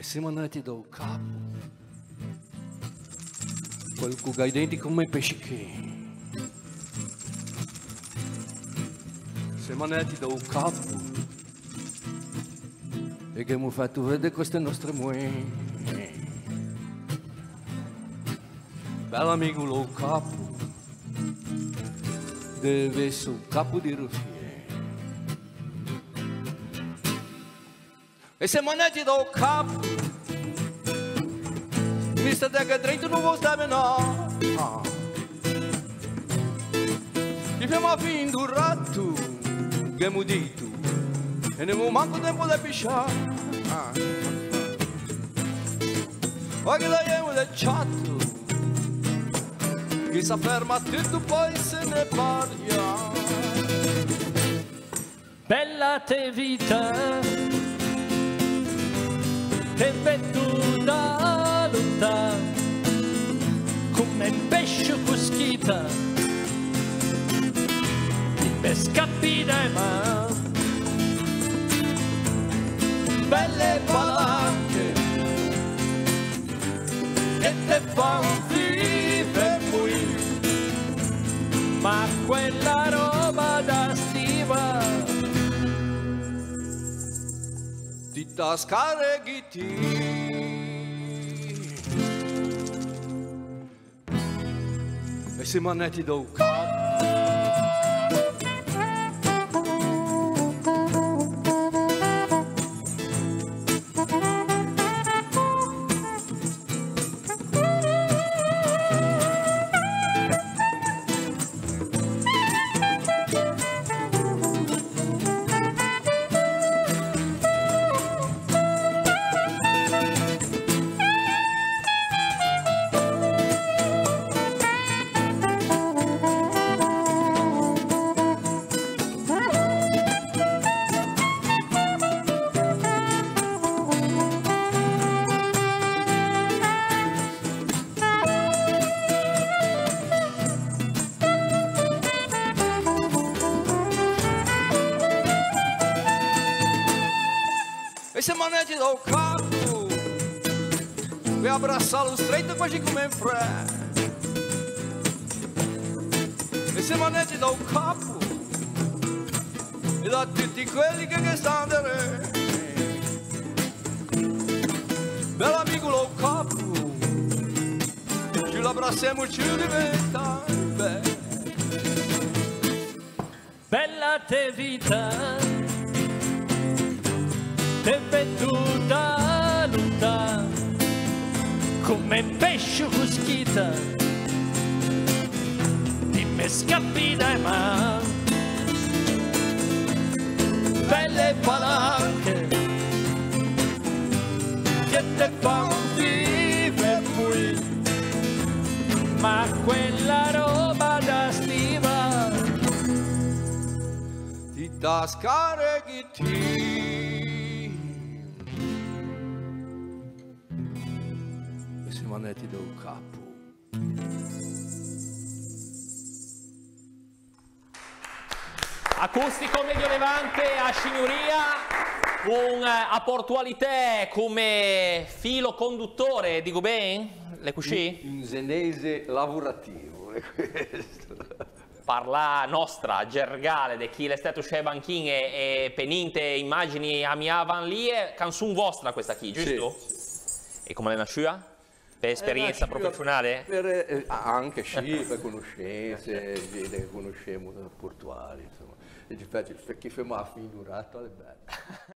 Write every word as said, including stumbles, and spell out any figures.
siamo andati dal capo, quel che hai denti come pesci che. Siamo andati dal capo e che mi fatto vedere queste nostre mue. Bell'amico lo capo, deve essere un capo di Rufie. E siamo andati dal capo, visto che dritto non vuoi stare no. Ah. Ti abbiamo finito un ratto, che abbiamo detto, e non mi manco tempo di pisciare. Ah. Ma che l'abbiamo del chatto, che si ferma tutto poi se ne parla. Bella te vita, te vedo da lontano come un pesce fuschita, ti pescappi dai mani, belle palanche che te fanno vivere qui, ma quella roba da stiva Ti tascareghi e siamo andati dal capo. E siamo andati dal capo per abbracciarlo stretto quasi come un fratello. E siamo andati dal capo e da tutti quelli che stanno da re. Bell'amico lo capo, ci l'abbracciamo, ci diventa bello. bella te vita, te vedo da lontano come un pesce fuschita, ti me scappi dai mani, belle palanche che te fanno vivere qui, ma quella roba da stiva ti tascareghi e siamo andati dal capo. Acustico mediolevante a Signoria, un a portualità come filo conduttore, dico bene? Le così? Un senese lavorativo, è questo. Parla nostra, gergale, di chi è stato sui banchini e, e peninte immagini amiavan lì, è canzone vostra questa qui, giusto? Sì, sì. E come è nasciuta? Per esperienza eh, professionale? Per, eh, anche sì, per conoscenze, che conosciamo portuali, insomma. E infatti, per chi fa una figurata è bello.